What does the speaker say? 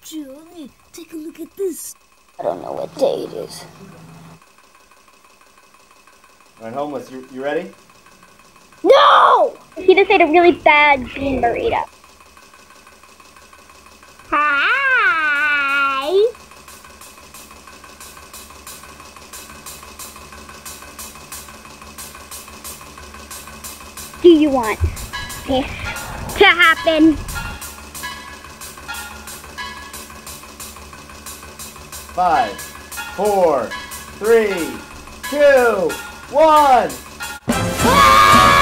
Johnny, take a look at this. I don't know what day it is. Alright, Homeless, you ready? No! He just ate a really bad bean burrito. Hi! Do you want this to happen? 5, 4, 3, 2, 1. Ah!